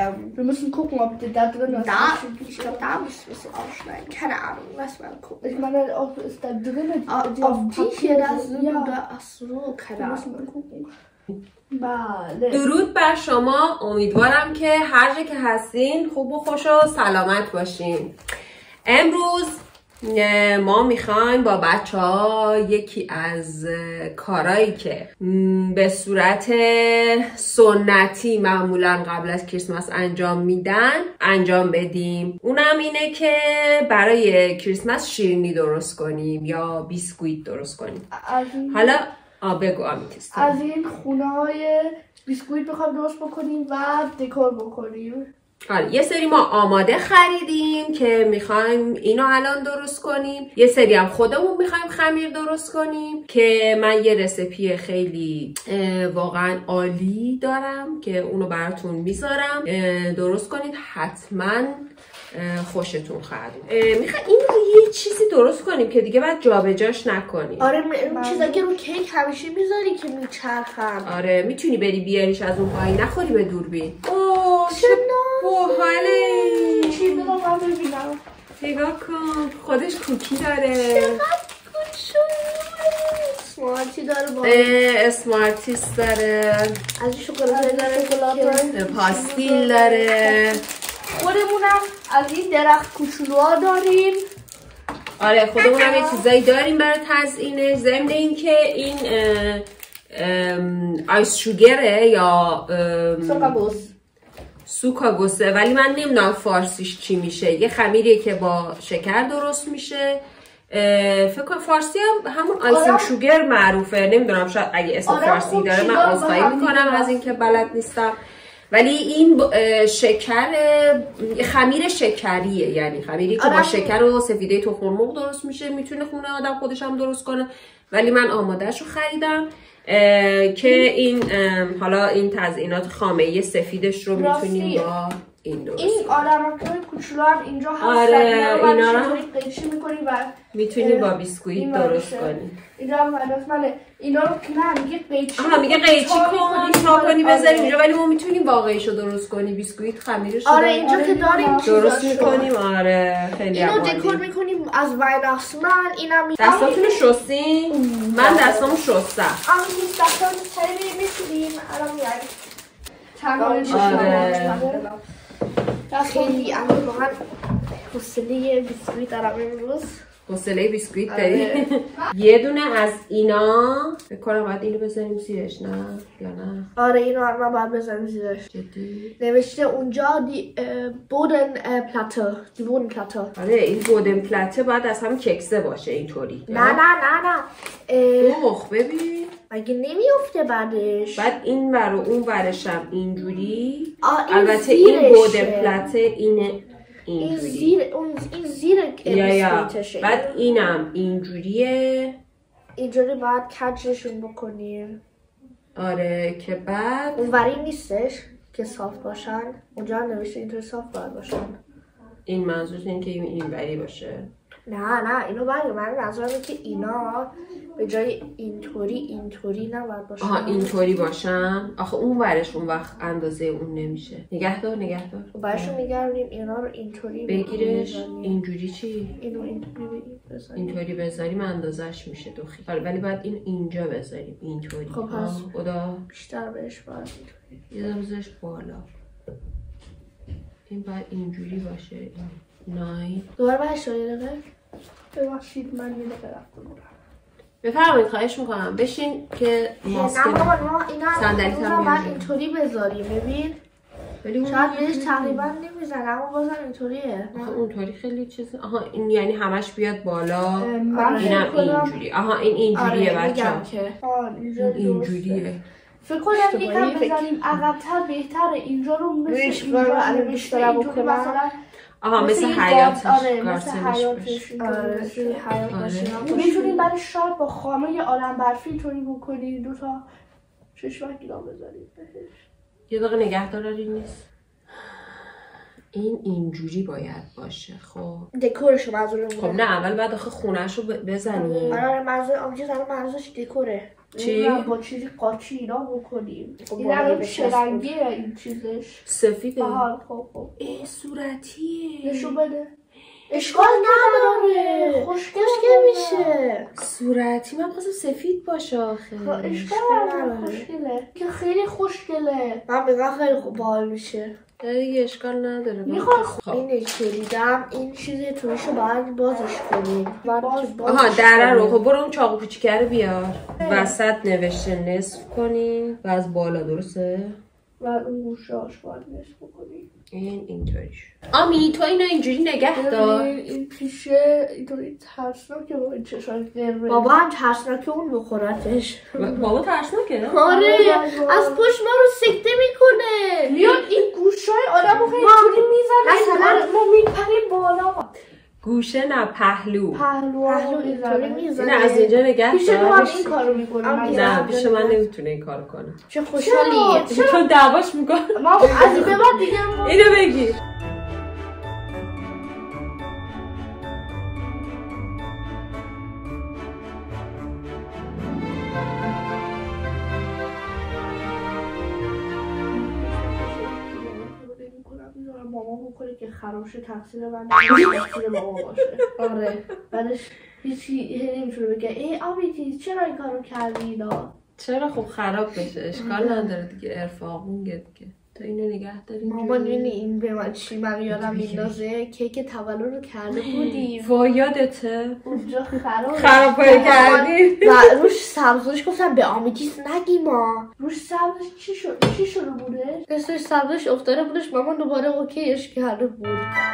Wir müssen gucken, ob da drin ist. Ich glaube, da müssen wir es aufschneiden. Keine Ahnung, lass mal gucken. Ich meine, auch ist da drin. Auf die hier, das sind oder ach so, keine Ahnung. بله. درود بر شما. امیدوارم که هر جا که هستین خوب و خوش و سلامت باشین. امروز ما میخوایم با بچه ها یکی از کارهایی که به صورت سنتی معمولا قبل از کریسمس انجام میدن انجام بدیم. اونم اینه که برای کریسمس شیرینی درست کنیم یا بیسکویت درست کنیم. حالا بگو آمیتیست. از این خونه های بیسکویت بخوایم درست بکنیم و دکور بکنیم. حالا یه سری ما آماده خریدیم که میخوایم اینو الان درست کنیم. یه سری هم خودمون میخوایم خمیر درست کنیم که من یه رسیپی خیلی واقعا عالی دارم که اونو براتون میذارم. درست کنید حتما خوشتون خواهد اومد. میخوام این رو یه چیزی درست کنیم که دیگه بعد جابجاش نکنیم. آره اون چیزا که رو کیک همیشه میذاری که میچرخن. آره میتونی بری بیاریش از اون پایین، نخوری به دوربین. اوه چه باحاله. چی بذار من ببینم. نگاه کن خودش کوکی داره. چقدر اسمارتی داره با اسمارتیس داره. از این شکلاته داره، پاستیل داره. خودمونم از این درخت کوچولوها داریم. آره خودمونم یه چیزایی داریم برای تزیینش. ضمن اینکه این آیس شوگره یا سوکاگوسه ولی من نمیدونم فارسیش چی میشه. یه خمیریه که با شکر درست میشه. فکر کنم فارسی هم همون آیسینگ شوگر معروفه. نمیدونم شاید اگه اسم فارسی داره من عذرخواهی میکنم از اینکه بلد نیستم. ولی این شکر خمیر شکریه، یعنی خمیری که با شکر و سفیده تخم مرغ درست میشه. میتونه خونه آدم خودش هم درست کنه ولی من آمادهشو خریدم که این حالا این تزیینات خامه‌ای سفیدش رو میتونیم با این درست این آدم‌های کوچولو هم اینجا هستن. آره اینا رو قیچی می‌کنیم و میتونیم با بیسکویت درست کنیم. اینجا هم ماله اینا رو نه میگه قیچی. میگه قیچی کن تا کنی بذاریم اینجا ولی ما میتونیم واقعیشو درست کنیم. بیسکویت خمیرش آره اینجا که داریم درست میکنیم. آره خیلی اینو دکور میکنیم از وییناسمن. اینم دستاتونو شستین؟ من دستامو شستم. نیست دستاتون خیلی میتونیم الان میاریم خیلی واقعا حوصله بیسکویت دارم امروز. حوصله بیسکویت داری؟ یه دونه از اینا فکر کنم باید اینو بزنیم زیرش نه یا نه؟ آره اینو حتما باید بزنیم زیرش. جدی؟ نوشته اونجا دی بودن پلاته. دی بودن پلاته. آره این بودن پلاته باید از هم ککسه باشه اینطوری. نه ببین مگه نمیفته بعدش. بعد این ور و اون ورش هم اینجوری. البته این بودن پلاته اینه اینجوری. این زیر بیسکویتشه. بعد اینم اینجوریه. اینجوری باید کجشون بکنیم. آره که بعد اونوری نیستش که صاف باشن. اونجا نوشته اینطوری صاف باید باشن. این منظور اینه که اینوری باشه. نه اینو بگم. من منظورم که اینا به جای اینطوری نباید باشن. اینطوری باشن. آخه اون ورش اون وقت اندازه اون نمیشه. نگه دار برشو میگردیم اینا رو اینطوری بگیرش. اینجوری چی؟ اینو اینطوری بذاریم اندازش میشه دوخی. ولی بعد اینجا بذاریم اینطوری. خب پس خدا بیشتر بهش باید یه بذارش بالا. این باید اینجوری باشه. نای دوباره باید شده دقیقه. ببخشید من یه دقیقه رفتم. بفرمایید خواهش میکنم بشین که ماسک نه بابا اینا باید اینطوری بذاریم. ببین شاید بهش تقریبا نمیزنه اما بازم اینطوریه. اونطوری خیلی چیز. این یعنی همش بیاد بالا. اینم اینجوری. این اینجوریه بچه‌ها. اینجوریه. فکر کنم یکم بزنیم عقب‌تر بهتره. اینجا رو مثل مثل حیاتش. مثل حیاتش. میتونیم برای شاید با خامه آدم برفی اینطوری بکنید. 2 تا چشمک اینا بذارید بهش. یه دقیقه نگه داری نیست. این اینجوری باید باشه. خب دکورشو منظورم. خب نه اول بعد آخه خونه‌شو بزنیم. آره منظورش دکوره. چی؟ با چیزی قاچی اینا بکنیم. این الان چه رنگیه این چیزش؟ سفیده. خب صورتیه. نشون بده. اشکال نداره. خوشگل میشه. صورتی من خواستم سفید باشه آخه. اشکال نداره. خوشگله. که خیلی خوشگله. من میگم خیلی خوب باحال میشه. دیگه اشکال نداره. این شدیدم این چیزی تویشو باید بازش کنیم. آها دره رو. خب برو اون چاقو کوچیکه رو بیار. وسط نوشته نصف کنین و از بالا درسته؟ و اون گوشه‌اش باید نصف کنیم. اینطوری شد. آمی تو اینو اینجوری نگه دار. این پیشه اینطوری ترسناکه با این چشای قرمز. بابا هم ترسناکه اون بخورتش. بابا ترسناکه؟ آره از پشت ما رو سکته میکنه. میاد این گوشای آدمو خیلی اینطوری میزنه. مثلا ما میپریم بالا. گوشه نه پهلو اینطوری میزنه. نه از اینجا نگه دار. پیشه تو هم این کارو میکنه. نه پیشه من نمیتونه این کارو کنه. چه خوشحالیه. چون دعواش میکنه. ما از این به بعد دیگه اینو بگیر. مامان بکنه که خرابش تقصیر من تقصیر مامان باشه. آره بعدش هیچی نمیتونه بگه ای آبیتی چرا این کارو کردی اینا؟ چرا خب خراب بشه اشکال نداره دیگه ارفاقون دیگه تو اینو نگه داریم. مامان میبینی این به من چی من یادم میندازه کیک تولد رو کرده بودیم وای یادته اونجا خراب کردی و روش سبزش گفتم به آمیتیس نگی ما روش سبزش چی شده بوده؟ دستش سبزش افتاده بودش مامان دوباره اوکیش کرده بود.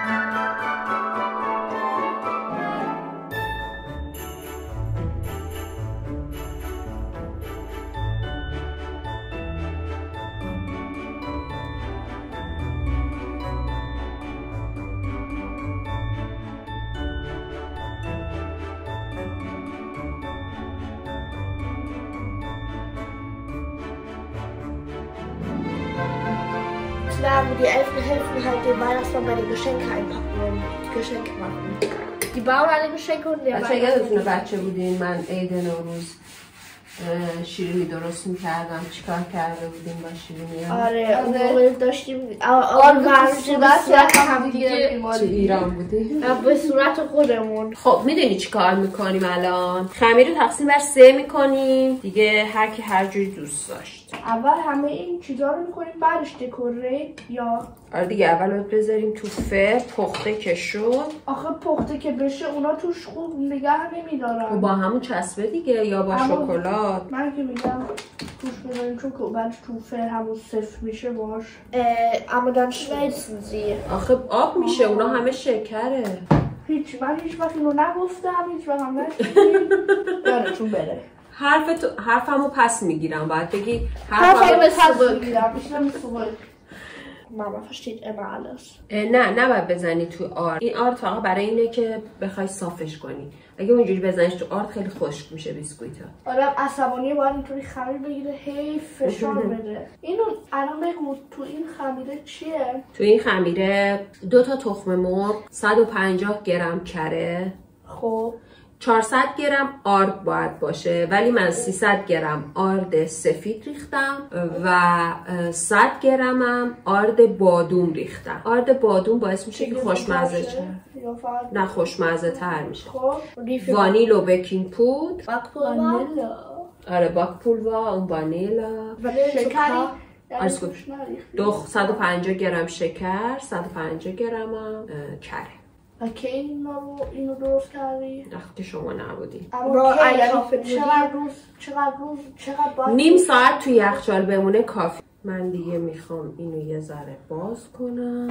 Die Elfen helfen halt den Weihnachtsmann bei den Geschenken einpacken und Geschenke machen. Die bauen alle Geschenke und der بچه یادتونه بچه بودین من عید نوروز شیرینی درست میکردم چیکار کرده بودیم با شیرینی؟ آره اون داشتیم آن صورت هم دیگه چه ایران بودیم؟ به صورت خودمون. خب میدونی چیکار میکنیم الان؟ خمیر رو تقسیم بر 3 میکنیم دیگه هر کی هر جوری دوست داشت. اول همه این چیزا رو میکنیم بعدش دکوره یا آره دیگه اول باید بذاریم تو پخته که شد. آخه پخته که بشه اونا توش خوب نگه نمیدارن. با همون چسبه دیگه یا با شکلات. من که میگم توش بذاریم چون که بعدش تو همون صفر میشه باش. اما dann schmelzen sie. آخه آب میشه اونا همه شکره. من هیچ وقت اینو نگفتم هیچ وقت هم نشدیم. یادتون بره. حرفمو پس میگیرم باید بگی حرفمو پس میگیرم. Mama versteht immer alles. نه باید بزنی تو آرد. این آرد فقط برای اینه که بخوای صافش کنی. اگه اونجوری بزنیش تو آرد خیلی خشک میشه بیسکویتا. آدم عصبانیه باید اینطوری خمیر بگیره هی فشار بده. اینو الان بگو تو این خمیره چیه؟ تو این خمیره 2 تا تخم مرغ، 150 گرم کره. خب 400 گرم آرد باید باشه ولی من 300 گرم آرد سفید ریختم و 100 گرم هم آرد بادوم ریختم. آرد بادوم باعث میشه که خوشمزه شه. نه خوشمزه تر میشه. وانیل و بیکینگ پودر. وانیلا. آره باکپولوا اون وانیلا. شکری. 150 گرم شکر، 150 گرم هم کره. و کی اینو درست کردی؟ وقتی شما نبودی. چقدر باید؟ نیم ساعت توی یخچال بمونه کافی. من دیگه میخوام اینو یه ذره باز کنم.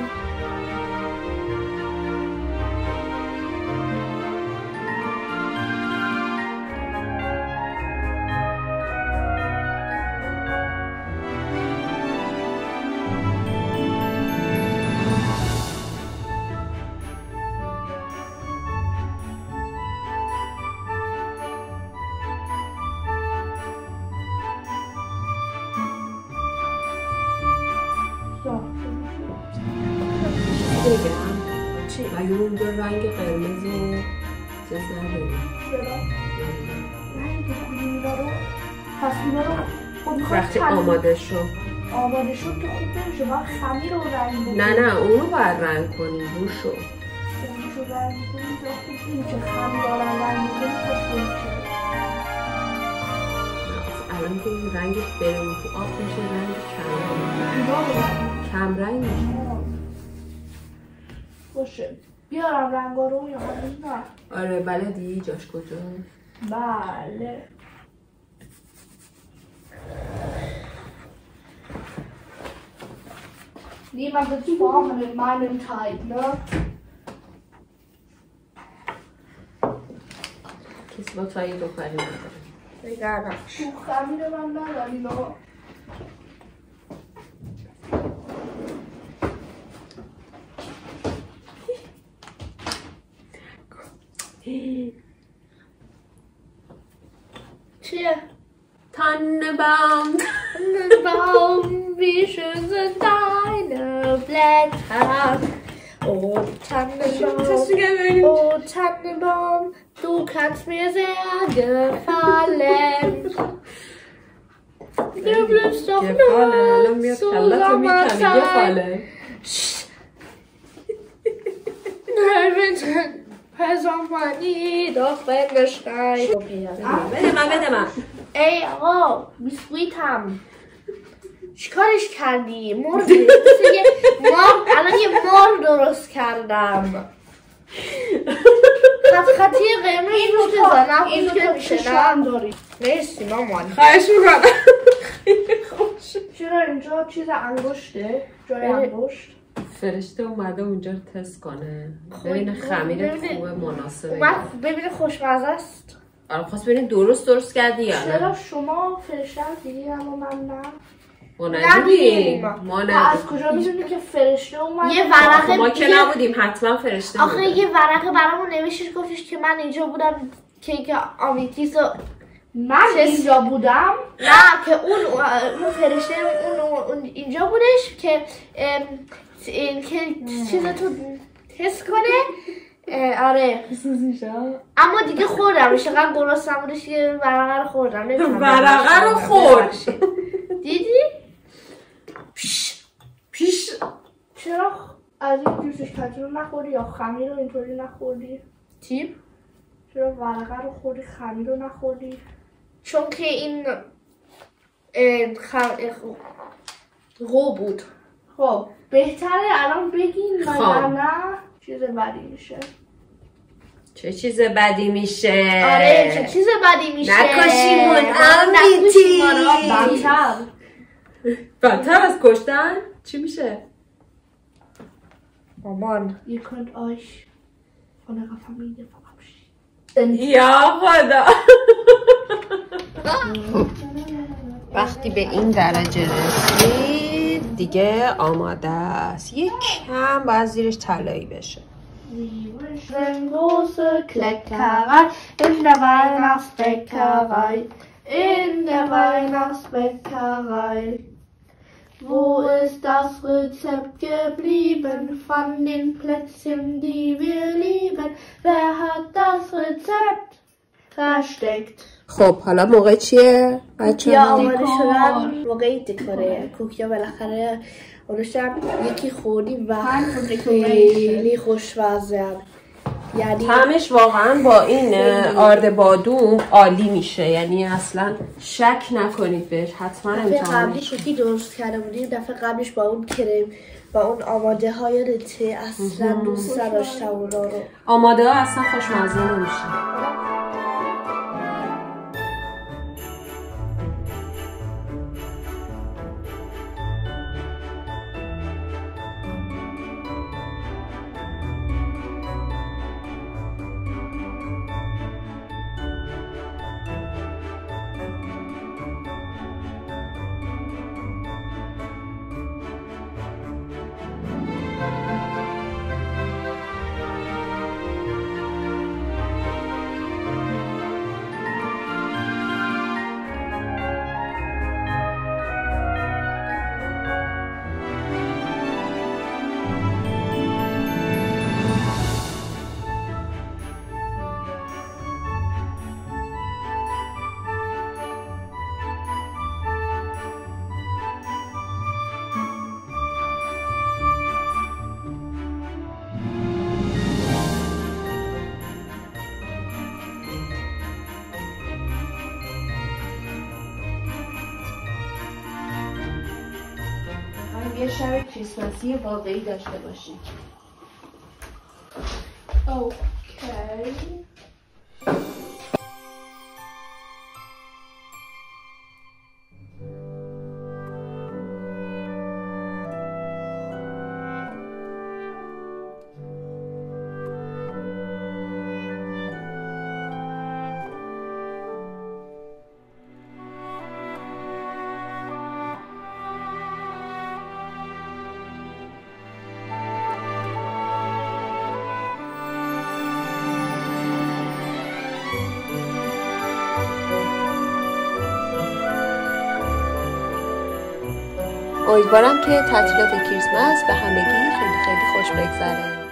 اگه اون دو رنگ قرمز و چیز نداریم چرا؟ رنگ کدومی داره؟ پس اینا رو خب وقتی آماده شد آماده شد که خوب نمیشه باید خمیر رو رنگ بکنیم. نه اونو باید رنگ کنیم روشو روشو رنگ کنیم یا خوب نمیشه خمیر رو رنگ بکنیم خوب نمیشه. الان که این رنگش بریم تو آب میشه رنگ کم رنگ میشه. باشه بیارم رنگا رو یا هنوز نه؟ آره بلدی جاش کجا؟ بله niemand wird formen in meinem Teig, ne? کسی با تایی دختری نداره نگرم تو خمیر من نداری نه؟ چیه؟ Tannenbaum. Tannenbaum, wie schön sind deine Blätter. Oh Tannenbaum, oh Tannenbaum, du kannst mir sehr gefallen. Du blühst doch nur zu Sommerzeit. Sommer nie, doch wenn es schneit. بده من ای آقا بیسکویت هم چیکارش کردی؟ مردی الان یه مار درست کردم خطی قرمز روش بزنم این رو شام داری مرسی مامان خواهش میکنم خیلی خوش چرا اینجا چیز انگشته؟ جای انگشت؟ فرشته اومده اونجا تست کنه ببینه خمیر خوبه مناسبه ببینه خوشمزه است آره خواست ببینه درست کردی یا نه چرا شما فرشته رو دیدی اما من نه؟ ما ندیدیم از کجا میدونی که فرشته اومده؟ یه ورقه ما که نبودیم حتما فرشته آخه یه ورقه برامون نوشتش گفتش که من اینجا بودم که آمیتیزو من اینجا بودم؟ نه که اون فرشته اون اینجا بودش که این که چیزتو تست کنه آره اما دیگه خوردم چقدر گرست نبودش که ورقه رو خوردم ورقه رو خورد دیدی؟ پیش چرا از این جوزش کجی رو نخوردی یا خمیر رو اینطوری نخوردی؟ چی؟ چرا ورقه رو خوردی خمیر رو نخوردی؟ چون که این غو بود خب بهتره الان بگین نه چیز بدی میشه چه چیز بدی میشه؟ آره چه چیز بدی میشه نکشیمون آمیتی بدتر از کشتن؟ چی میشه؟ مامان Ihr könnt euch von eurer Familie verabschieden. یا خدا وقتی به این درجه رسید دیگه آماده است یک کم باید زیرش طلایی بشه Eine große Kleckerei in der Weihnachtsbäckerei, in der Weihnachtsbäckerei. Wo ist das Rezept geblieben von den Plätzchen, die wir lieben? Wer hat das Rezept versteckt? خب حالا موقع چیه؟ بچه یا آماده شدن موقعی دکوره کوکیا بالاخره اونوشتم یکی خوردیم و خیلی خوشمزه یعنی طعمش واقعا با این آرد بادوم عالی میشه یعنی اصلا شک نکنید بهش حتما امتحان قبلیش یکی درست کرده بودیم دفعه قبلش با اون کرم با اون آماده های رته اصلا دوست نداشتم اونا رو آماده ها اصلا خوشمزه نمیشه شب کریسمسی واقعی داشته باشیم. اوکی. امیدوارم که تعطیلات کریسمس به همگی خیلی خوش بگذره.